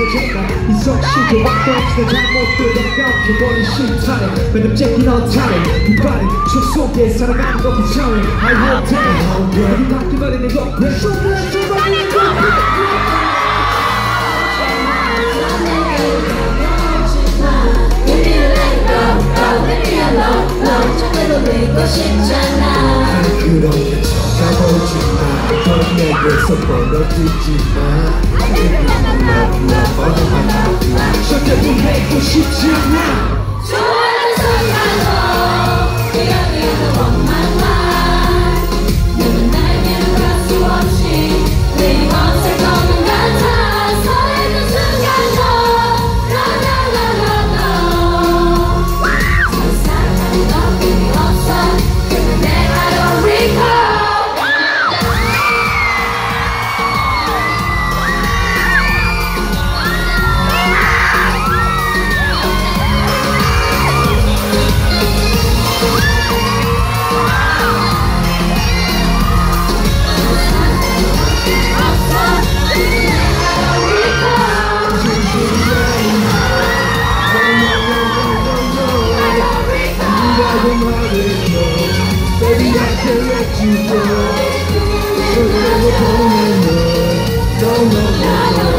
이성씨도 왔던 내 잘못들은 깜빡해버린 실타래 매듭 째긴 언타래 불발은 추억 속에 살아가는 거 비참해 I hope that 여기 닿기만 내 옆에 속에 들어가는 내 옆에 그런 게 쳐다보지마 넌 내게서 멀어지지마 절대 보내고 싶지 않아 좋아하는 순간도 기억에도 원망만 너는 날개를 갈 수 없이 내 원색 검은 같아 서있는 순간도 라라라라라 세상에 너뿐이 없어 그건 내가 don't recall Baby, I can't let you go. So never go, no, no, no, no.